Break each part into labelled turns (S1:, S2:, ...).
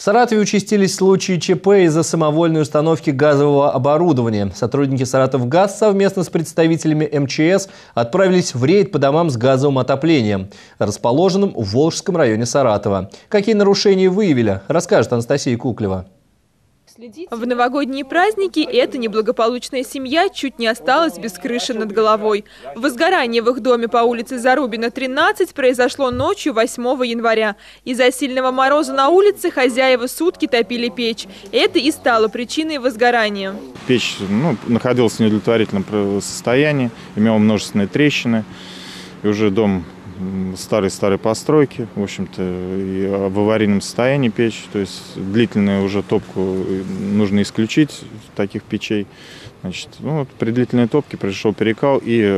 S1: Саратове участились случаи ЧП из-за самовольной установки газового оборудования. Сотрудники «Саратовгаз» совместно с представителями МЧС отправились в рейд по домам с газовым отоплением, расположенным в Волжском районе Саратова. Какие нарушения выявили, расскажет Анастасия Куклева.
S2: В новогодние праздники эта неблагополучная семья чуть не осталась без крыши над головой. Возгорание в их доме по улице Зарубина, 13, произошло ночью 8 января. Из-за сильного мороза на улице хозяева сутки топили печь. Это и стало причиной возгорания.
S3: Печь находилась в неудовлетворительном состоянии, имела множественные трещины. И уже дом старой постройки, в общем-то, и в аварийном состоянии печь, то есть длительную уже топку нужно исключить таких печей. Значит, при длительной топке произошел перекал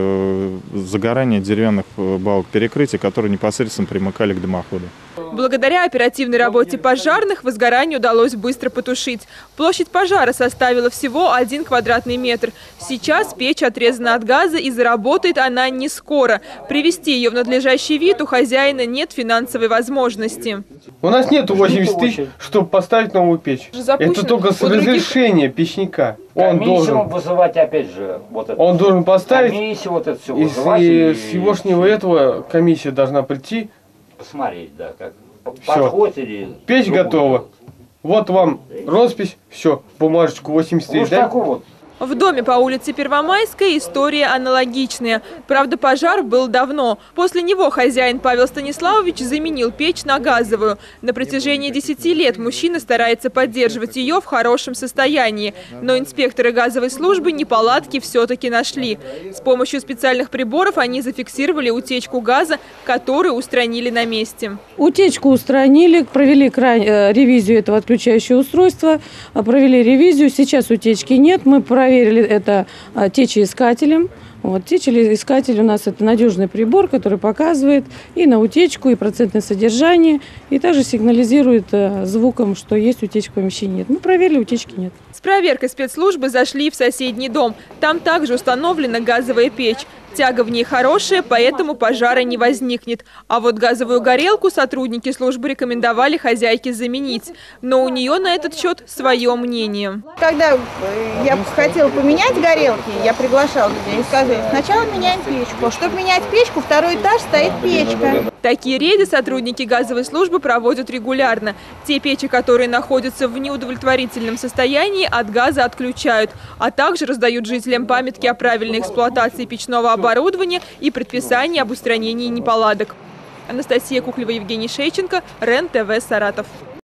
S3: и загорание деревянных балок перекрытия, которые непосредственно примыкали к дымоходу.
S2: Благодаря оперативной работе пожарных возгорание удалось быстро потушить. Площадь пожара составила всего 1 квадратный метр. Сейчас печь отрезана от газа и заработает она не скоро. Привести ее в надлежащий вид у хозяина нет финансовой возможности.
S4: У нас нет 80 тысяч, чтобы поставить новую печь. Это только с разрешения печника. Он должен
S5: вызывать, опять же,
S4: он должен поставить.
S5: Комиссию, вот это все
S4: вызывать. И с сегодняшнего этого комиссия должна прийти.
S5: Посмотреть, да, как подходит или...
S4: Печь готова. Вот вам роспись, все, бумажечку 80 тысяч, да?
S2: В доме по улице Первомайской история аналогичная. Правда, пожар был давно. После него хозяин Павел Станиславович заменил печь на газовую. На протяжении 10 лет мужчина старается поддерживать ее в хорошем состоянии. Но инспекторы газовой службы неполадки все-таки нашли. С помощью специальных приборов они зафиксировали утечку газа, которую устранили на месте.
S6: Утечку устранили, провели ревизию этого отключающего устройства, провели ревизию. Сейчас утечки нет. Мы проверили это течеискателем. Течеискатель у нас это надежный прибор, который показывает и на утечку, и процентное содержание, и также сигнализирует звуком, что есть утечка в помещении. Нет. Мы проверили, утечки нет.
S2: С проверкой спецслужбы зашли в соседний дом. Там также установлена газовая печь. Тяга в ней хорошая, поэтому пожара не возникнет. А вот газовую горелку сотрудники службы рекомендовали хозяйке заменить. Но у нее на этот счет свое мнение.
S7: Когда я хотела поменять горелки, я приглашала людей и сказали, сначала меняем печку. Чтобы менять печку, второй этаж стоит печка.
S2: Такие рейды сотрудники газовой службы проводят регулярно. Те печи, которые находятся в неудовлетворительном состоянии, от газа отключают. А также раздают жителям памятки о правильной эксплуатации печного оборудования и предписание об устранении неполадок. Анастасия Куклева, Евгений Шейченко, РЕН-ТВ, Саратов.